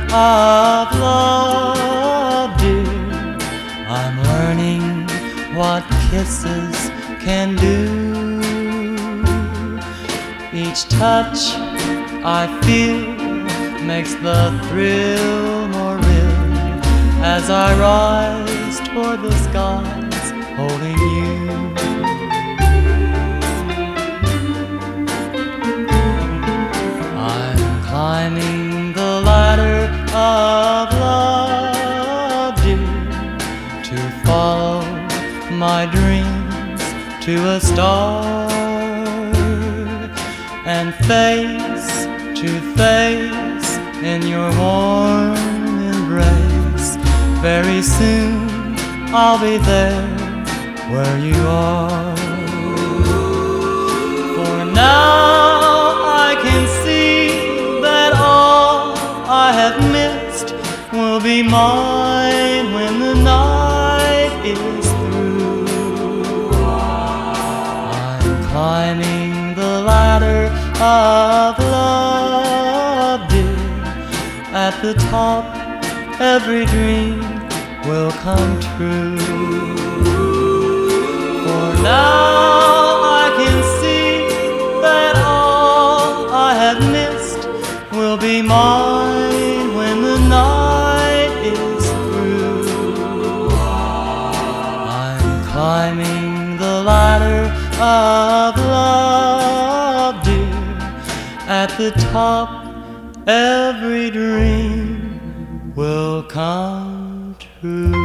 of love, dear. I'm learning what kisses can do. Each touch I feel makes the thrill more real as I rise toward the skies holding you. I'm climbing the ladder of love, dear, to follow my dreams to a star, and face to face in your warm embrace. Very soon I'll be there where you are. For now I can see that all I have missed will be mine when the night is through. I'm climbing the ladder of love, dear. At the top, every dream will come true. For now I can see that all I have missed will be mine when the night is through. I'm climbing the ladder of love, dear. At the top, every dream will come true.